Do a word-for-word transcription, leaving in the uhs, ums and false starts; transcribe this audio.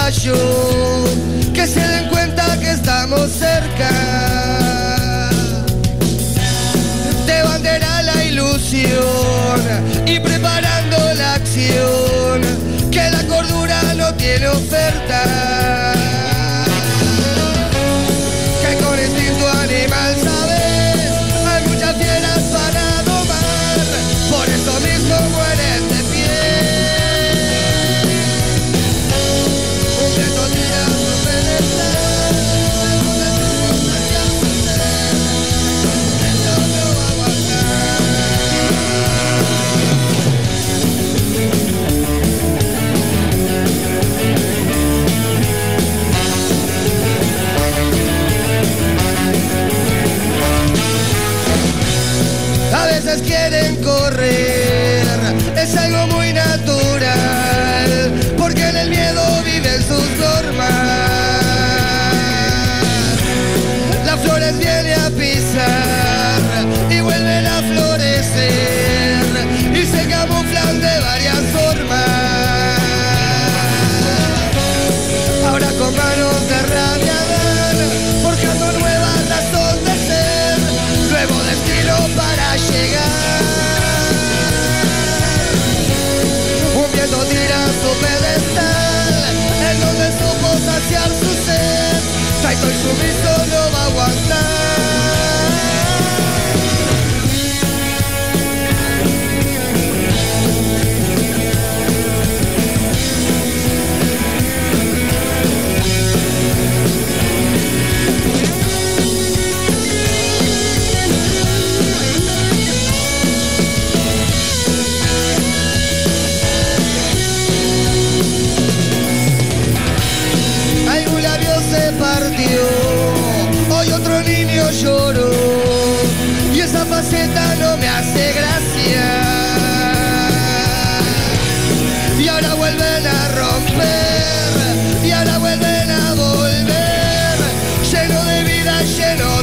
caballo, que se den cuenta que estamos cerca. De bandera la ilusión y preparando la acción, que la cordura no tiene oferta. Que con instinto animal sabes, hay muchas fieras para domar, por eso mismo mueren de pie. Un viento tira su pedestal, alguna circunstancia sucede, esto no va a aguantar. A veces quieren correr, es algo muy natural, porque en el miedo viven sus normas. Las flores vienen a pisar y vuelven a florecer, y se camuflan de varias formas. Ahora con manos de rabia dan, forjando nuevas razón de ser, nuevo destino para llegar. Un viento tira su pedestal, en donde supo saciar su sed, Saito y sumiso no va a aguantar. Algún labio se partió, hoy otro niño lloró, y esa faceta no me hace gracia. Y ahora vuelven a romper, y ahora vuelven a volver, lleno de vida, lleno